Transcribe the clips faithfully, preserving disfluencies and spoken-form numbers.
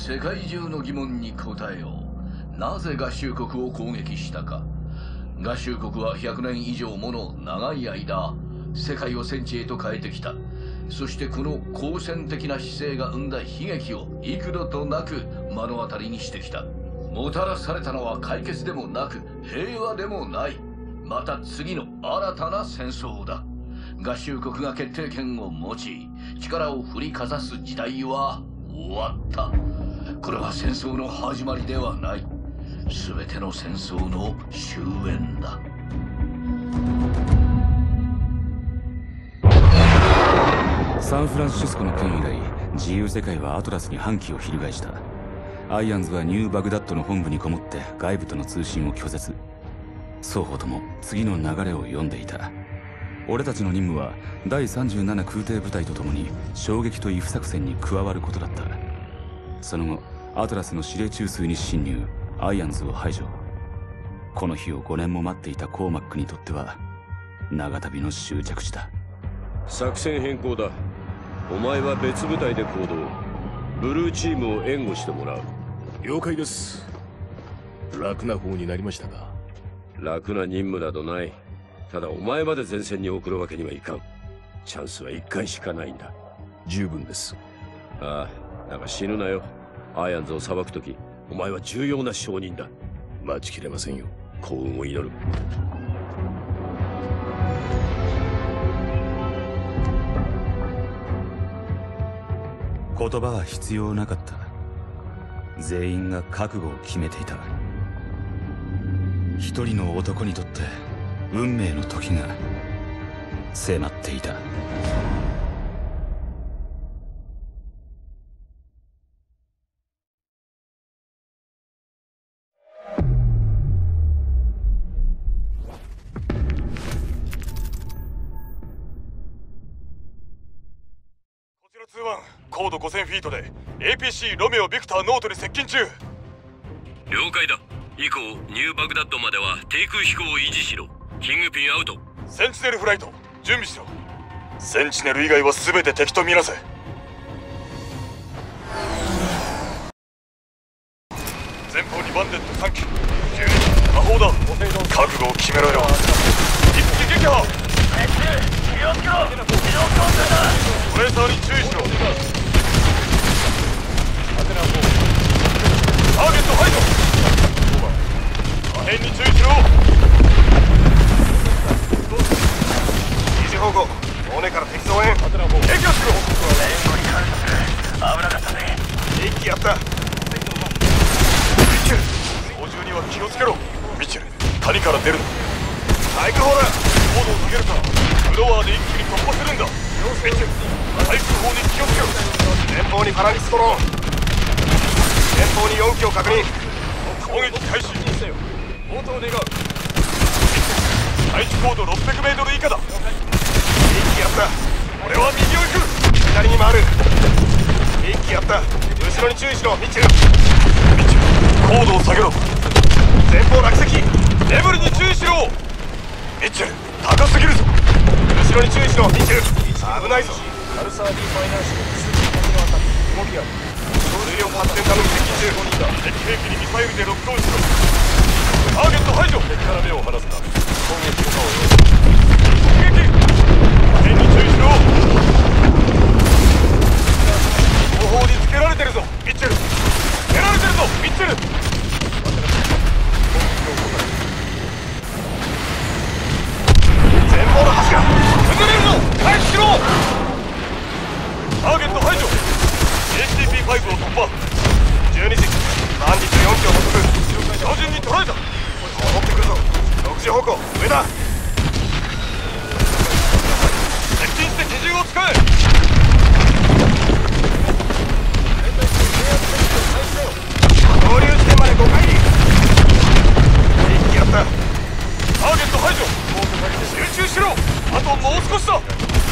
世界中の疑問に答えよう。なぜ合衆国を攻撃したか。合衆国はひゃくねん以上もの長い間世界を戦地へと変えてきた。そしてこの好戦的な姿勢が生んだ悲劇を幾度となく目の当たりにしてきた。もたらされたのは解決でもなく平和でもない、また次の新たな戦争だ。合衆国が決定権を持ち力を振りかざす時代は終わった。これは戦争の始まりではない、全ての戦争の終焉だ。 サンフランシスコの件以来、自由世界はアトラスに反旗を翻した。アイアンズはニューバグダッドの本部にこもって外部との通信を拒絶。双方とも次の流れを読んでいた。俺たちの任務はだいさんじゅうなな空挺部隊と共に衝撃とイフ作戦に加わることだった。その後アトラスの指令中枢に侵入、アイアンズを排除。この日をごねんも待っていたコーマックにとっては長旅の終着地だ。 作戦変更だ。お前は別部隊で行動。ブルーチームを援護してもらう。 了解です。楽な方になりましたか？ 楽な任務などない。ただお前まで前線に送るわけにはいかん。チャンスはいっかいしかないんだ。 十分です。 ああ、だが死ぬなよ。アイアンズを裁くとき、お前は重要な証人だ。 待ちきれませんよ。 幸運を祈る。 言葉は必要なかった。全員が覚悟を決めていた。一人の男にとって運命の時が迫っていた。 高度ごせんフィートで エーピーシー ロメオ・ビクター・ノートに接近中。 了解だ。以降ニューバグダッドまでは低空飛行を維持しろ。キングピンアウト。 センチネルフライト準備しろ。センチネル以外は全て敵と見なせ。前方にバンデットさん機、じゅうに機、魔法だ。覚悟を決めろよ。一撃撃破。気をつけろ。非常強制だ。トレーサーに注意しろ。ターゲット排除。破片に注意しろ。二次方向、尾根から敵増援。撃破する。危なかったね。一気やった。ミッチェル、操縦には気をつけろ。ミッチェル、谷から出るな。対空砲だ。高度を下げるからフロアで一気に突破するんだ。ミッチェル、対空砲に気をつけろ。前方にパラリスドローン。前方によん機を確認。攻撃開始。応答願う。対地高度ろっぴゃくメートル以下だ。一気やった。俺は右を行く。左に回る。一気やった。後ろに注意しろ。ミッチェル、ミッチェル、高度を下げろ。前方落石。レベルに注意しろ。ミッチェル、高すぎるぞ。後ろに注意しろ。ミッチェル、危ないぞ。カルサー D ファイナンシル動きが数量発展頼む。接近中。敵兵器にミサイルでロックオンしろ。ターゲット排除。敵から目を離すな。攻撃許可を用意。突撃。破片に注意しろ。後方につけられてるぞミッチェル。つけられてるぞミッチェル。前方の柱崩れるぞ。回避しろ。ターゲット排除。 エイチティーピーファイブ を突破。じゅうにじ満日よん機を捕捉。標準に捉えた。戻ってくるぞ。ろくじ方向上だ。接近して機銃を使え。合流地点までごかい。一気やった。ターゲット排除。集中しろ。あともう少しだ。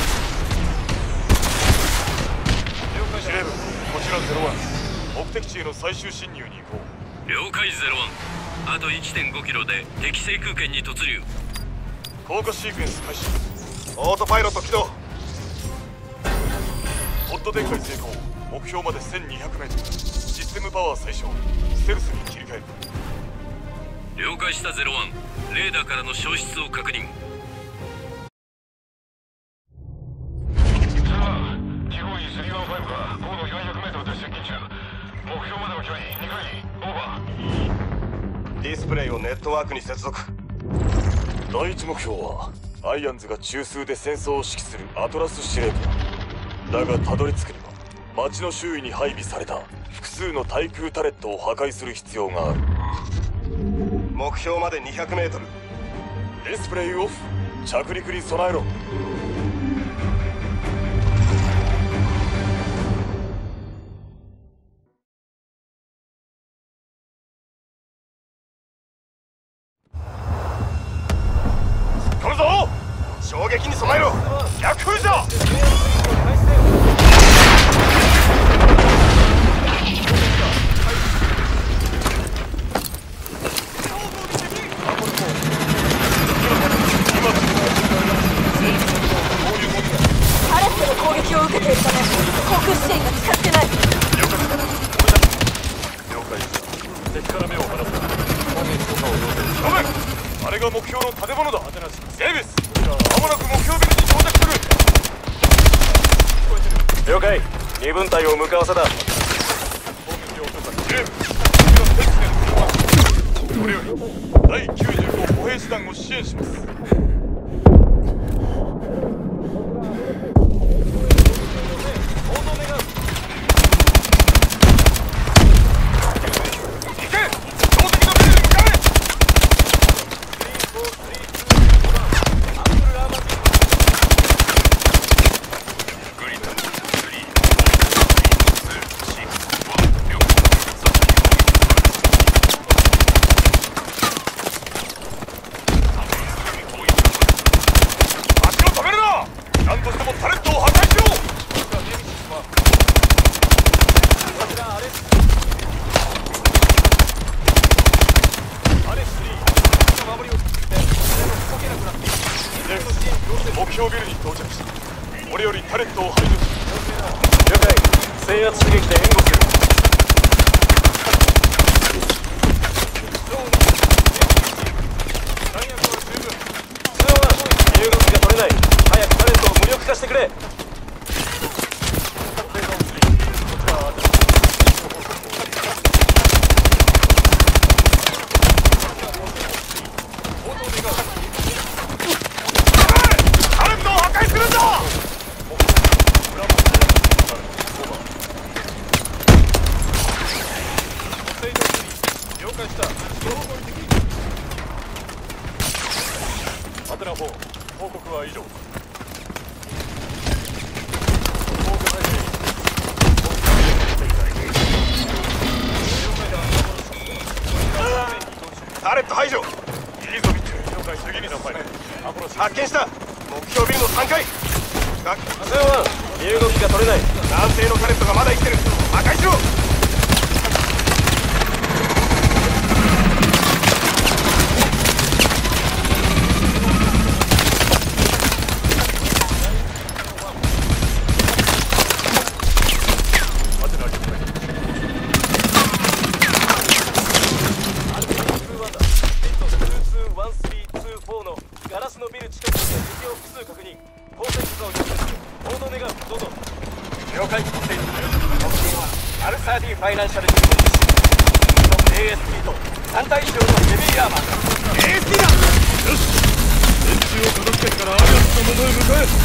司令部、こちらゼロワン。目的地への最終侵入に行こう。 了解ゼロワン。あと いってんごキロで敵制空圏に突入。 降下シークエンス開始。 オートパイロット起動。 ポッド展開成功。目標まで せんにひゃくメートル。実システムパワー最小、ステルスに切り替える。 了解したゼロワン。レーダーからの消失を確認。 さあ、地方位さんじゅうごが高度よんひゃくメートルで接近中。目標までの距離にかい、オーバー。ディスプレイをネットワークに接続。第一目標はアイアンズが中枢で戦争を指揮するアトラス司令塔だ。がたどり着くには街の周囲に配備された複数の対空タレットを破壊する必要がある。目標までにひゃくメートル。ディスプレイオフ。着陸に備えろ。飛ぶぞ。衝撃に備えろ。逆風じゃ。 アレスの攻撃を受けているため航空支援が使ってない。 了解。了解。敵から目を離すな。攻撃許可を要請しろ。あれが目標の建物だ。セービス。間もなく目標ビルに到着する。了解。二分隊を向かわせだ。攻撃を許可。司令部、次の敵地での交換。これよりだいきゅうじゅうご歩兵師団を支援します。目標ビルに到着した。これよりタレットを排除する。了解。制圧刺激で援護する。通話、身動きが取れない。早くタレットを無力化してくれ。アテナフォー、報告は以上。タレット排除。いいぞミッチェル。了解。次に何枚。発見した。目標ビルのさんかい。ゼロワン、身動きが取れない。男性のタレットがまだ生きてる。破壊しろ。ガラスのビル近くで敵を複数確認。交戦術を要請する。報道願う。どうぞ。了解。アルサーディファイナンシャルディフェンス エーエスピー とさん体以上のヘビーアーマー。 エーエスピー だ。よし、連中を片付けてからアリアンスの元へ向かえ。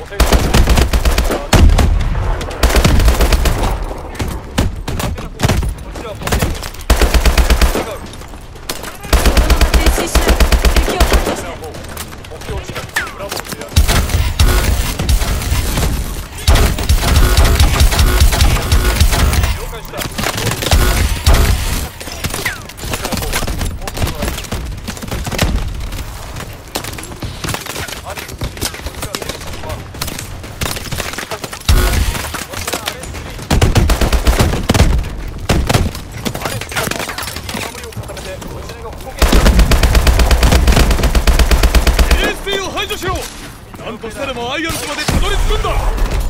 なんとしてでもアイアンズまでたどり着くんだ。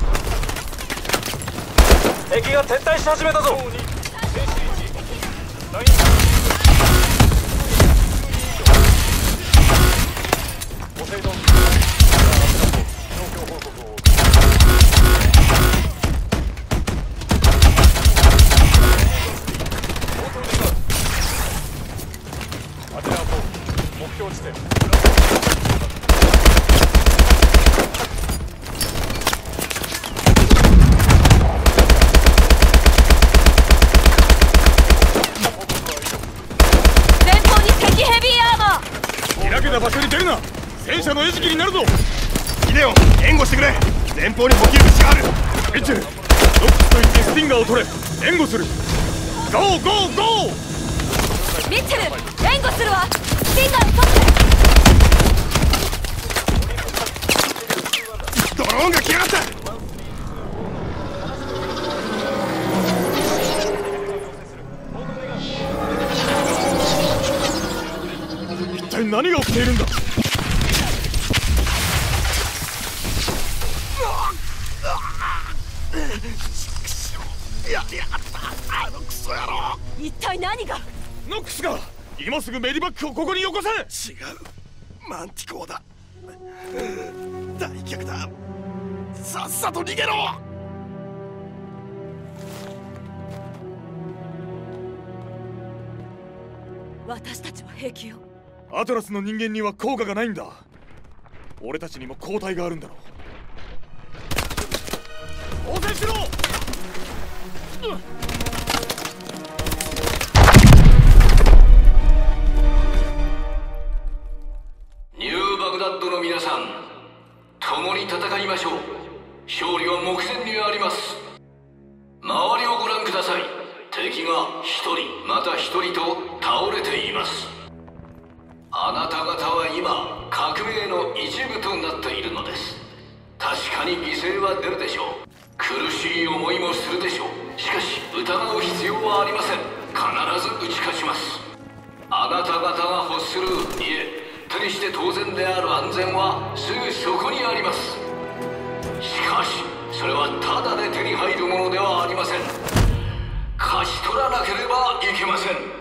敵が撤退し始めたぞ。ポセイドン、状況報告を。アテナポ目標地点。場所に出るな。戦車の餌食になるぞ。ギデオン、援護してくれ。前方に補給口がある。ミッチェル、ロックスと言ってスティンガーを取れ。援護する。ゴーゴーゴー。 ミッチェル、援護するわ。スティンガーを取って。 ドローンが来やがった。一体何が起きているんだ。やりやがった、あのクソ野郎。 一体何が。 ノックスが今すぐメディバックをここによこせ。違う、マンティコーだ。大逆だ。さっさと逃げろ。 私たちは平気よ。 アトラスの人間には効果がないんだ。俺たちにも抗体があるんだろう。応戦しろ。 ニューバグダッドの皆さん、共に戦いましょう。勝利は目前にあります。周りをご覧ください。敵が一人また一人と倒れています。あなた方は今革命の一部となっているのです。確かに犠牲は出るでしょう。苦しい思いもするでしょう。しかし疑う必要はありません。必ず打ち勝ちます。あなた方が欲する、いえ手にして当然である安全はすぐそこにあります。しかしそれはただで手に入るものではありません。勝ち取らなければいけません。